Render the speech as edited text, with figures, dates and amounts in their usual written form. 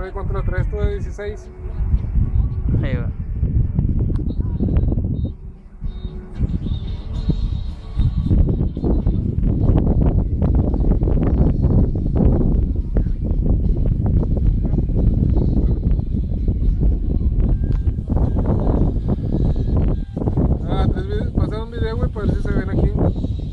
ver cuánto lo traes tú de 16. Ahí va. Pasar un video, güey, para ver si se ven aquí.